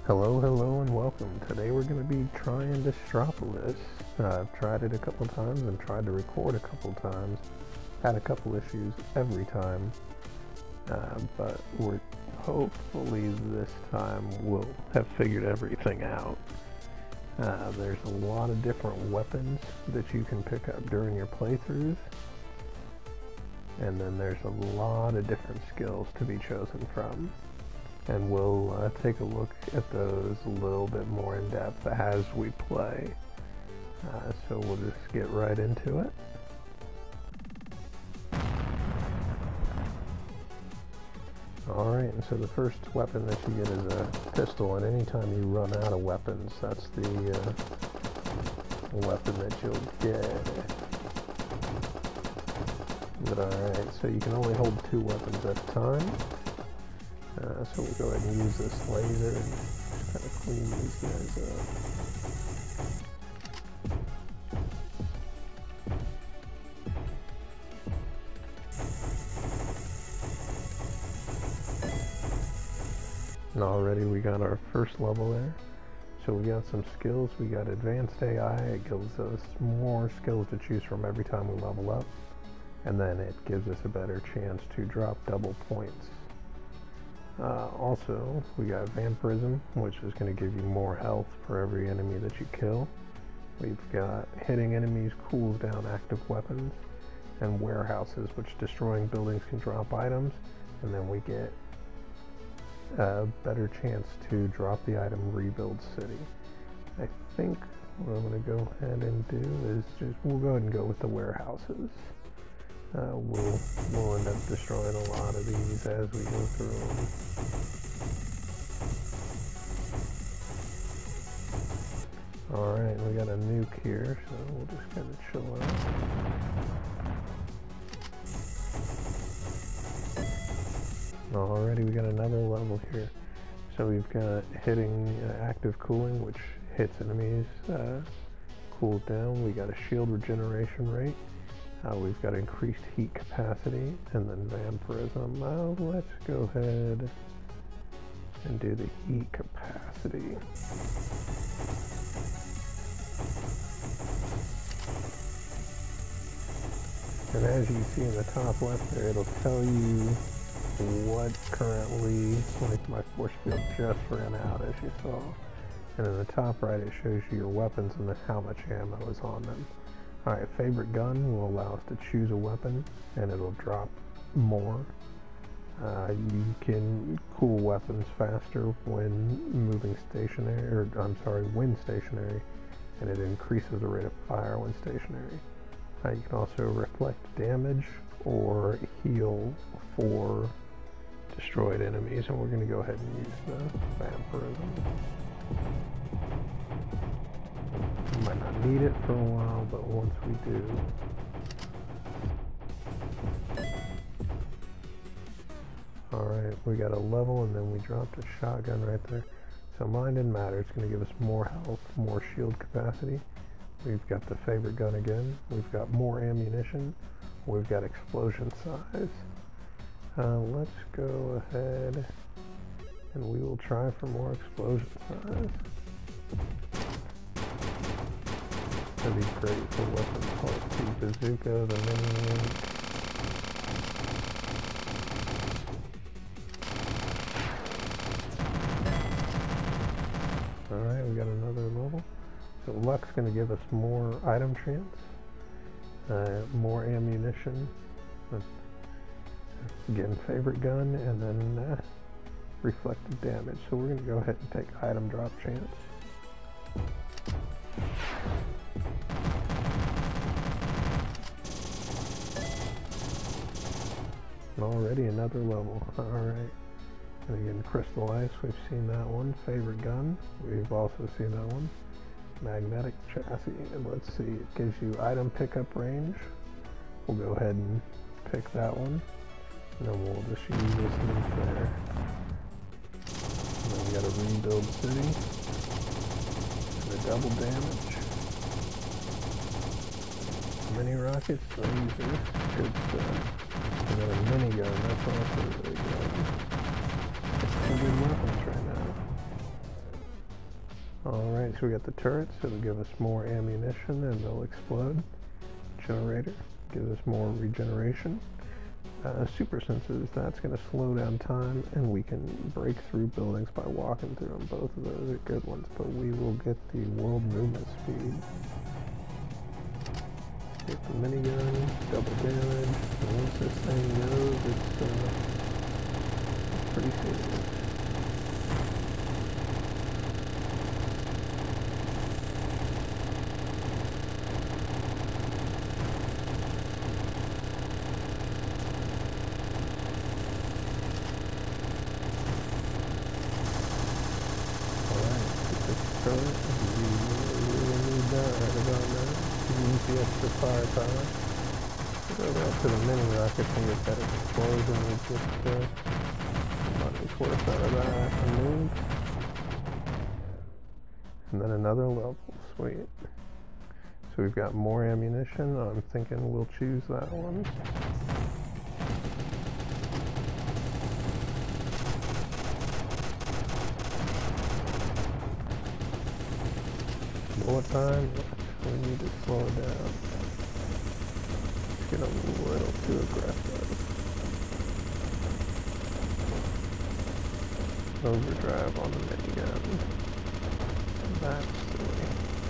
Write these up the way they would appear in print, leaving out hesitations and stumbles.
Hello, and welcome. Today we're going to be trying Destropolis. I've tried it a couple times and tried to record a couple times. Had a couple issues every time, but we're hopefully this time we'll have figured everything out. There's a lot of different weapons that you can pick up during your playthroughs, and then there's a lot of different skills to be chosen from. And we'll take a look at those a little bit more in depth as we play. So we'll just get right into it. Alright, and so the first weapon that you get is a pistol, and anytime you run out of weapons, that's the weapon that you'll get. But alright, so you can only hold 2 weapons at a time. So we'll go ahead and use this laser and just kind of clean these guys up. And already we got our first level there. So we got some skills. We got advanced AI. It gives us more skills to choose from every time we level up. And then it gives us a better chance to drop double points. Also, we got vampirism, which is going to give you more health for every enemy that you kill. We've got hitting enemies cools down active weapons, and warehouses, which destroying buildings can drop items, and then we get a better chance to drop the item rebuild city. I think what I'm going to go ahead and do is we'll go ahead and go with the warehouses. We'll end up destroying a lot of these as we go through them. Alright, we got a nuke here, so we'll just kind of chill out. Alrighty, we got another level here. So we've got hitting active cooling, which hits enemies, cools down. We got a shield regeneration rate. We've got increased heat capacity, and then vampirism. Let's go ahead and do the heat capacity. And as you see in the top left there, it'll tell you what currently, like my force field just ran out, as you saw. And in the top right, it shows you your weapons and then how much ammo is on them. Alright, favorite gun will allow us to choose a weapon, and it'll drop more. You can cool weapons faster when moving stationary, when stationary, and it increases the rate of fire when stationary. You can also reflect damage or heal for destroyed enemies, and we're going to go ahead and use the vampirism. We might not need it for a while, but once we do. Alright, we got a level, and then we dropped a shotgun right there. So mine didn't matter. It's going to give us more health, more shield capacity. We've got the favorite gun again. We've got more ammunition. We've got explosion size. Let's go ahead and we will try for more explosion size. That'd be great for weapons like the bazooka, the mini. Alright, we got another level. So luck's going to give us more item chance, more ammunition, again favorite gun, and then reflected damage. So we're going to go ahead and take item drop chance. Already another level. Alright. And again, crystal ice, we've seen that one. Favorite gun, we've also seen that one. Magnetic chassis, and let's see, it gives you item pickup range. We'll go ahead and pick that one, and then we'll just use this nuke there. And then we got a rebuild city, and a double damage. Mini rockets, these are good stuff. And then a minigun, that's also really good. It's some good weapons right now. Alright, so we got the turrets, it'll give us more ammunition and they'll explode. Generator gives us more regeneration. Super sensors, that's going to slow down time, and we can break through buildings by walking through them. Both of those are good ones, but we will get the world movement speed. Get the minigun, double damage, and once this thing goes, it's pretty serious. We really need that right about now. Use the extra firepower. Go back to the mini rocket and get that explosion. We get money's worth out of that. And then another level. Sweet. So we've got more ammunition. I'm thinking we'll choose that one. More time, we need to slow it down. Let's get a little too aggressive. Overdrive on the minigun. That's silly.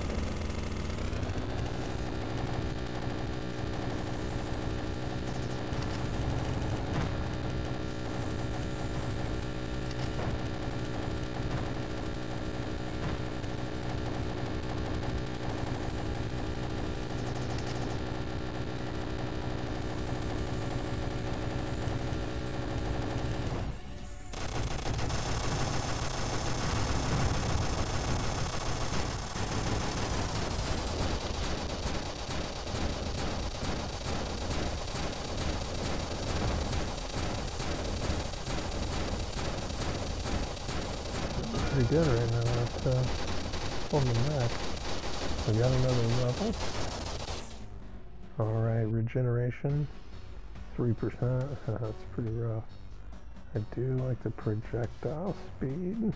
Pretty good right now. That's on the map. We got another level. Alright, regeneration 3%. That's pretty rough. I do like the projectile speed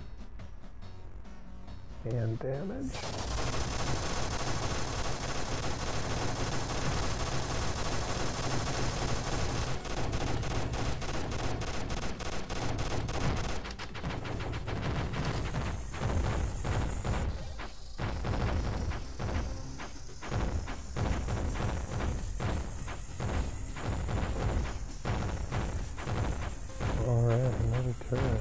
and damage. Alright, another turret.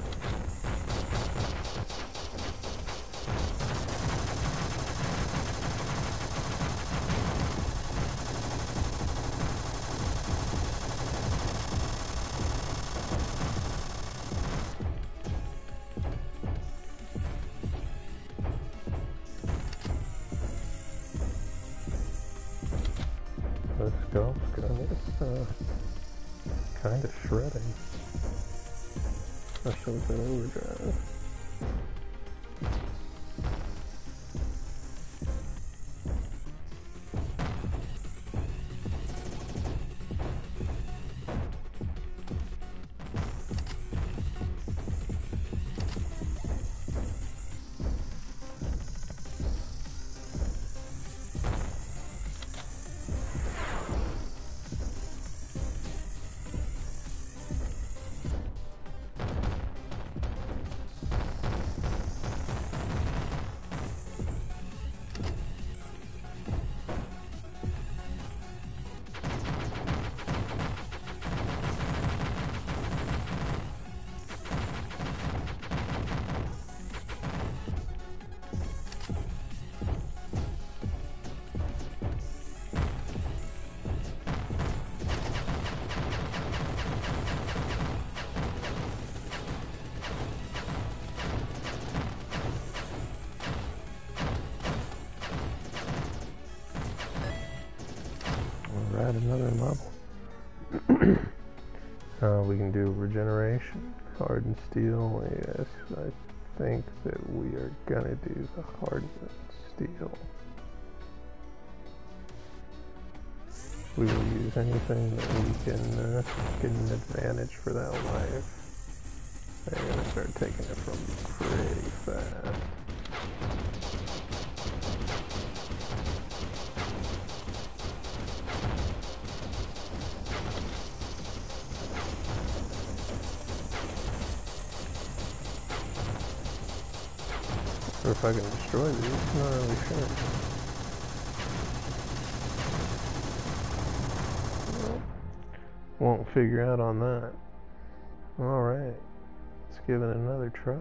Let's go. It's kind of shredding. Especially with that overdrive. Alright, another level. We can do regeneration, hardened steel. Yes, I think that we are gonna do the hardened steel. We will use anything that we can get an advantage for that life. They're gonna start taking it from pretty fast. Or if I can destroy these, I'm not really sure. Well, won't figure out on that. Alright, let's give it another try.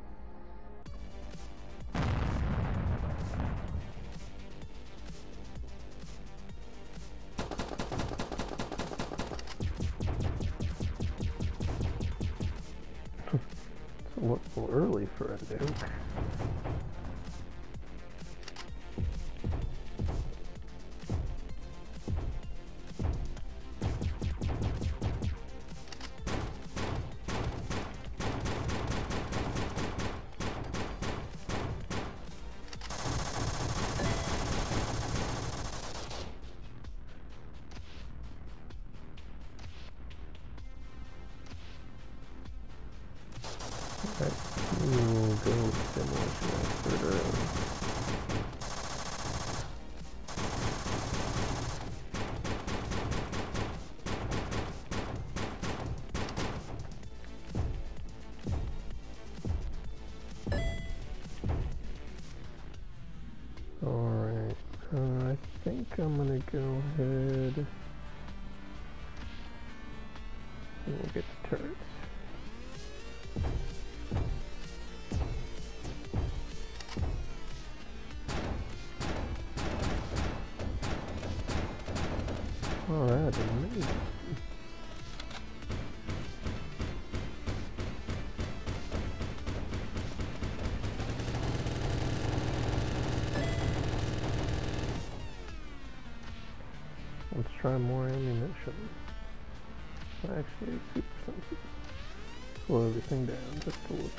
It's a little early for a nuke. Alright, we'll go with demolition expert early. Alright, I think I'm gonna go ahead and we'll get the turrets. Alright, amazing. Let's try more ammunition. Actually, super sensitive. Slow everything down just a little.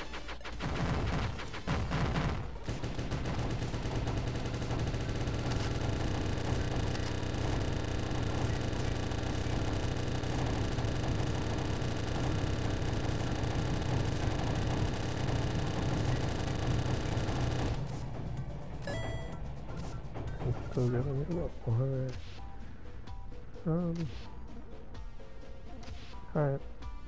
Still got a minute. Alright. Alright.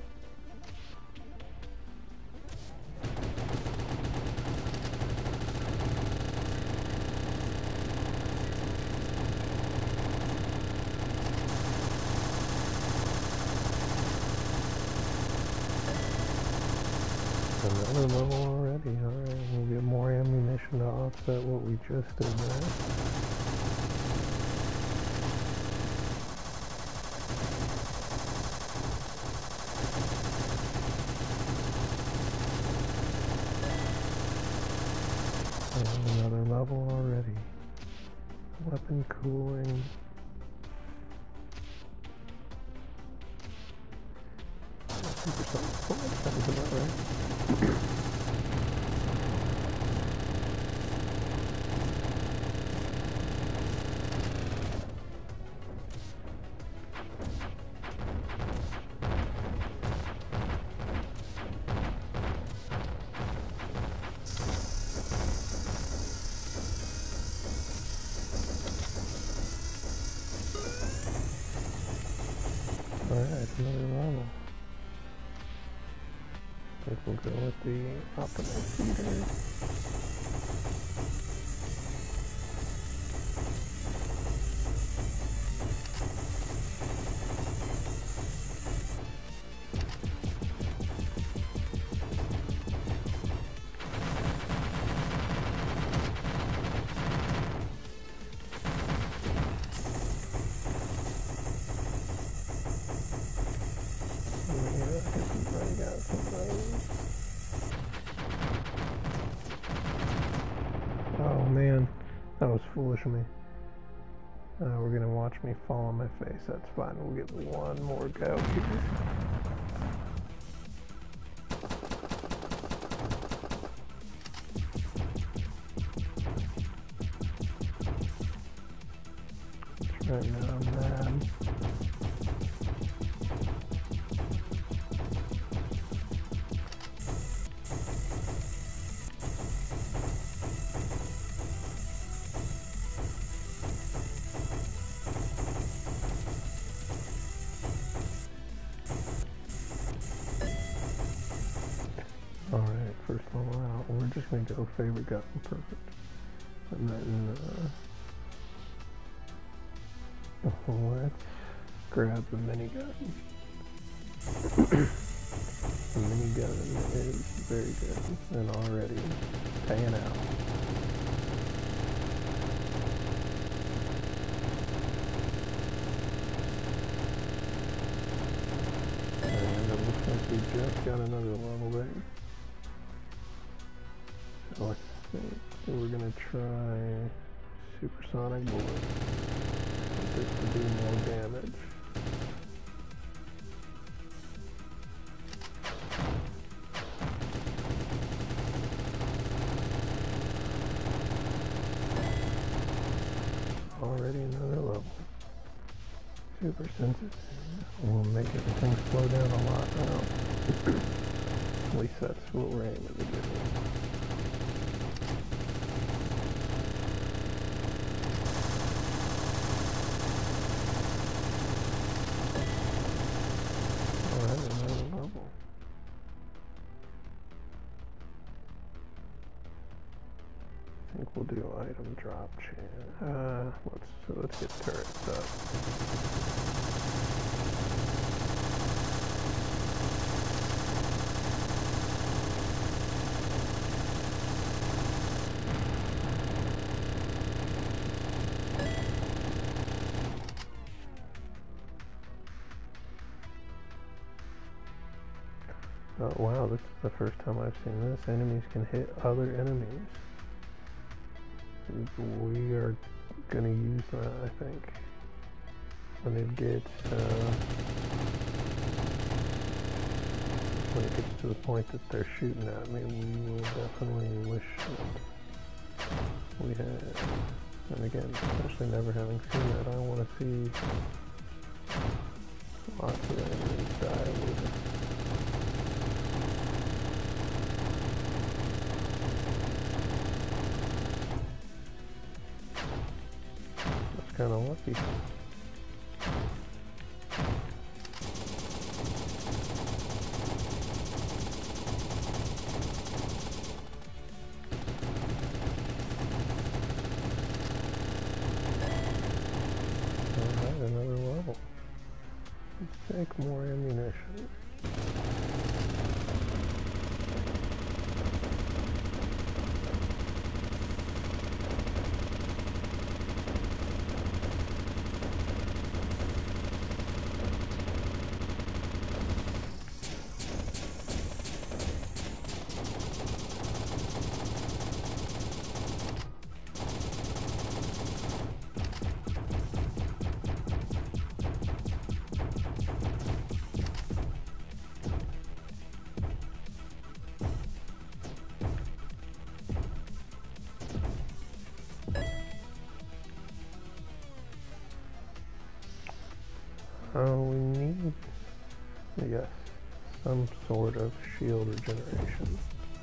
Another level already. Alright, we'll get more ammunition to offset what we just did there. Another level already. Weapon cooling. Sounds about right. Alright, another level. I think we'll go with the optimal feeder. Oh man, that was foolish of me. We're gonna watch me fall on my face. That's fine. We'll get one more go here. Right now I'm mad. Alright, first level out. We're just just gonna go favorite gun, perfect. And then let's grab the minigun. The minigun is very good and already paying out. And it looks like we just got another level there. So I think we're gonna try supersonic bullet. This to do more damage. Already another level. Super sensitive. We'll make everything slow down a lot now. At least that's what we're aiming to do. Alright, another level. I think we'll do item drop chain. Let's get turrets up. Oh wow, this is the first time I've seen this. Enemies can hit other enemies. We are gonna use that, I think. When it gets to the point that they're shooting at me, we will definitely wish that we had. And again, especially never having seen that, I want to see lots of enemies die with it. Kind of lucky. Alright, another level. Let's take more ammunition. We need, yes, some sort of shield regeneration.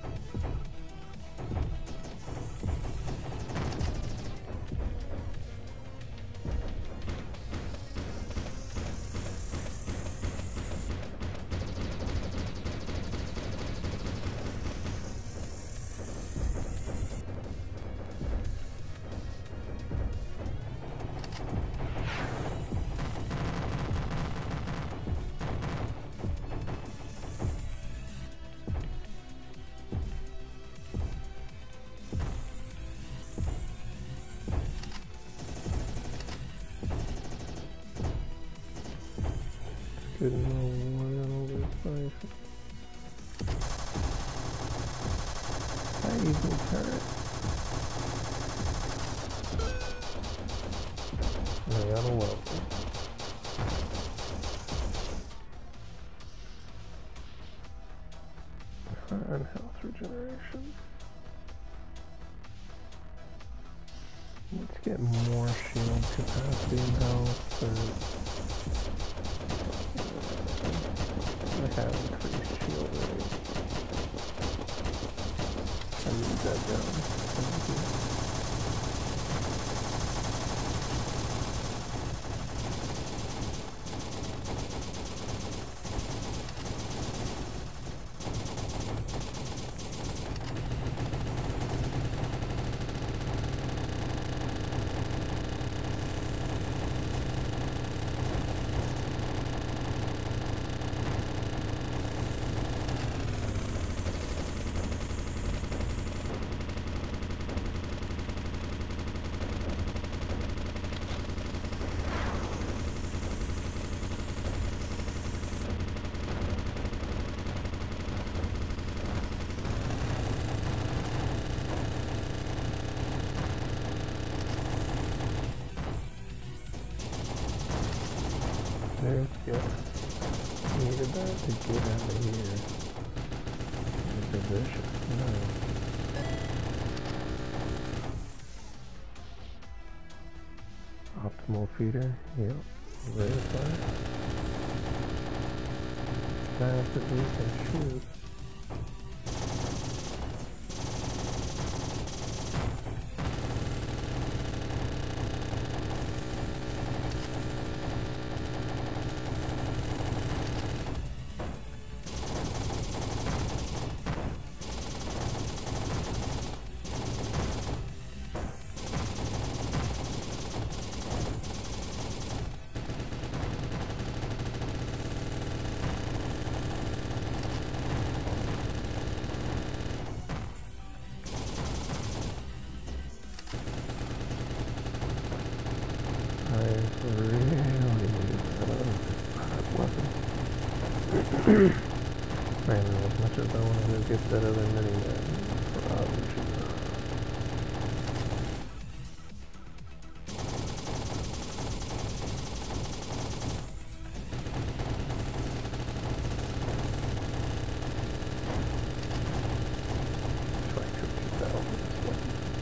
Getting all over the place. Hi, evil turret. I got a level. And health regeneration. Let's get more shield capacity and health. I have increased shield rate. I need that down. Thank you. there's gas. Needed that to get out of here. In position. No. Optimal feeder. Yep. Verify. Fast as we can shoot. Man, as much as I want to get that other minigun, probably should not. Striker 2000.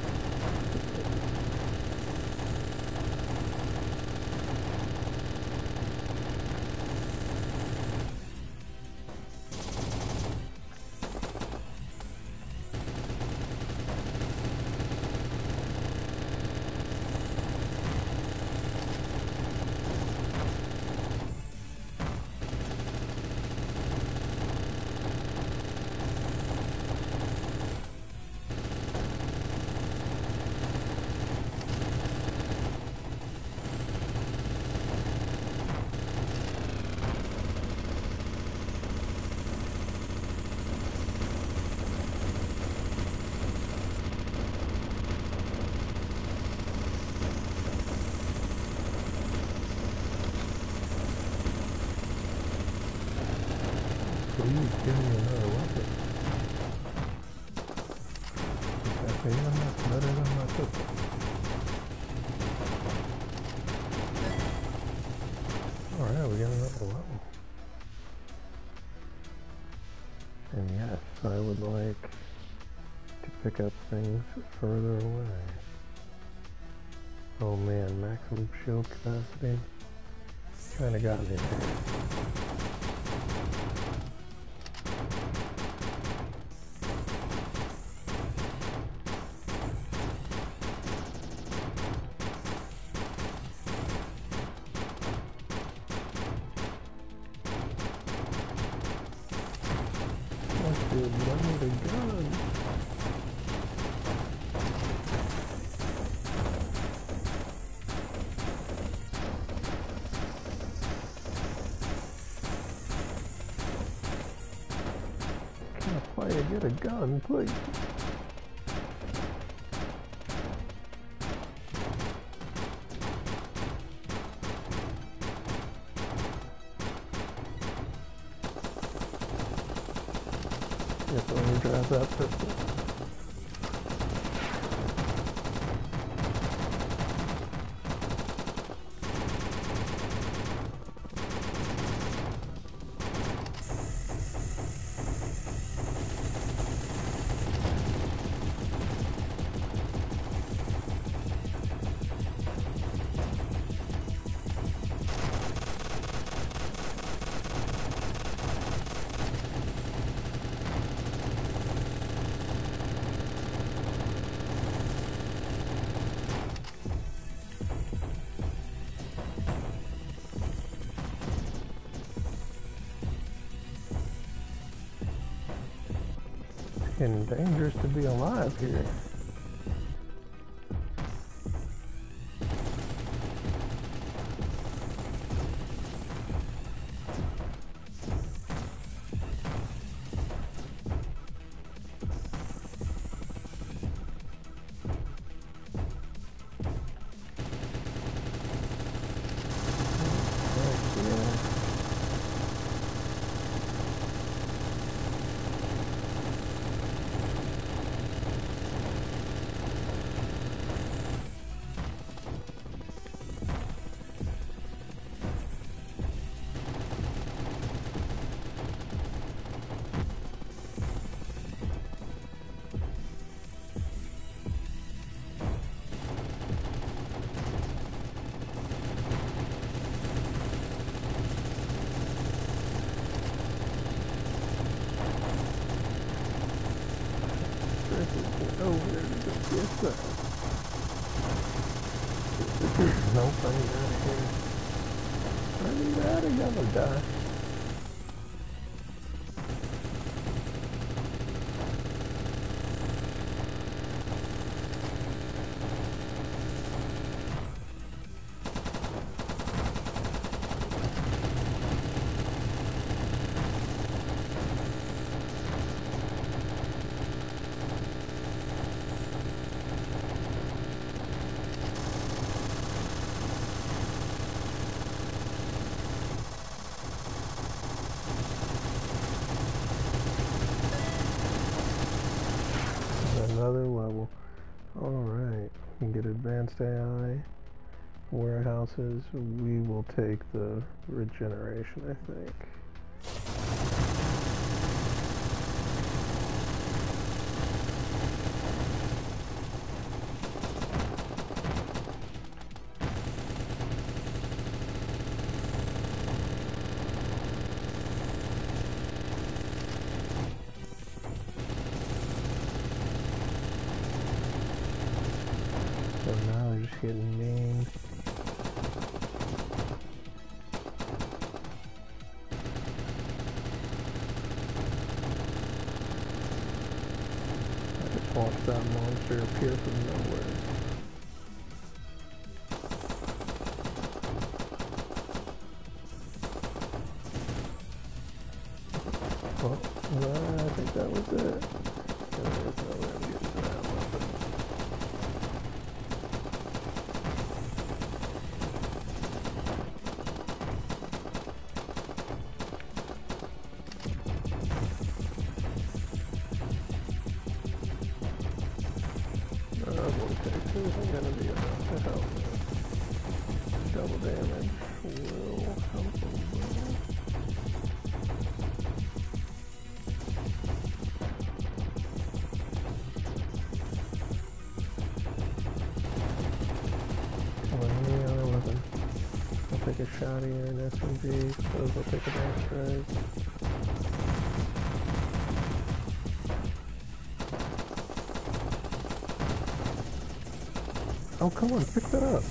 Please give me another weapon. That's better than my pistol. Alright, we got another weapon. And yes, I would like to pick up things further away. Oh man, maximum shield capacity. Kinda got me there. Dude, let me the gun. Can a player get a gun, please? Yes, let me grab that pistol. It's dangerous to be alive here. Oh, there it is. Yes, sir. Nope, I need out of here. I need out of here. I'm gonna die. Another level. Alright, we can get advanced AI, warehouses. We will take the regeneration, I think. So now they're just getting named. I just watched that monster appear from nowhere. Well, I think that was it. There's no remedy to that weapon. Isn't gonna be enough to help me. Double damage will help a little. I'll take a shot here in SMG. Those will take a back strike. Oh, come on, pick that up.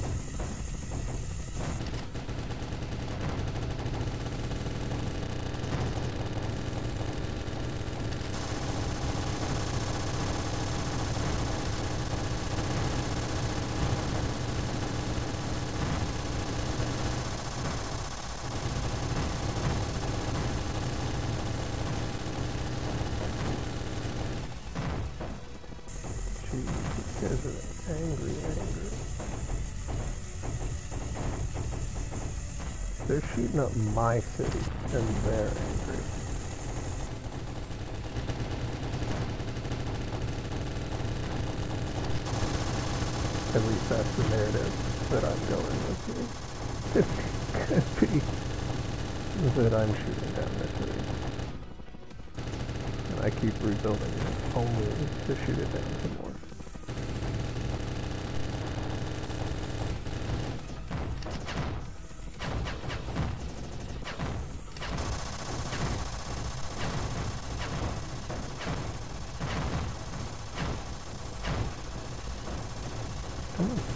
Jeez, these guys are angry. They're shooting up my city, and they're angry. At least that's the narrative that I'm going with here. It could be that I'm shooting down their city. And I keep rebuilding it only to shoot it down some more. Come on.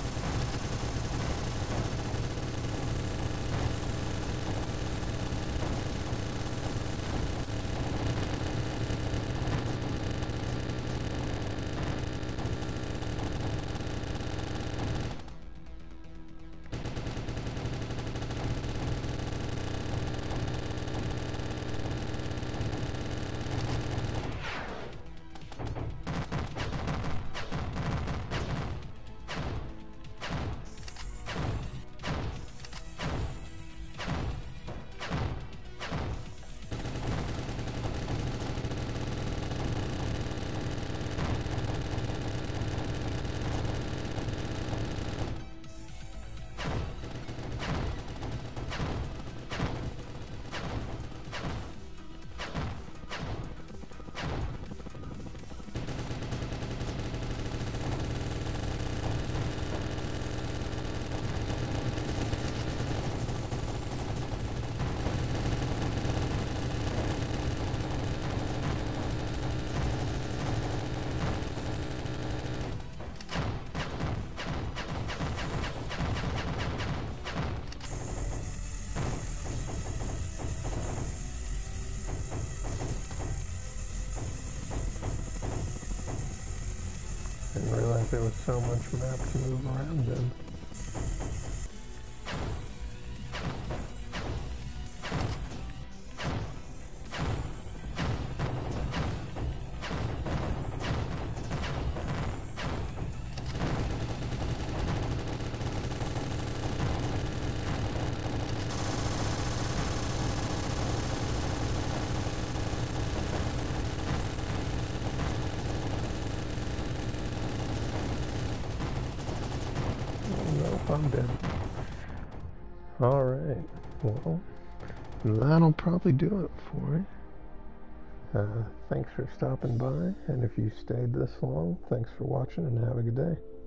Didn't realize there was so much map to move around in. I'm dead. Alright, well, that'll probably do it for it. Thanks for stopping by, and if you stayed this long, thanks for watching and have a good day.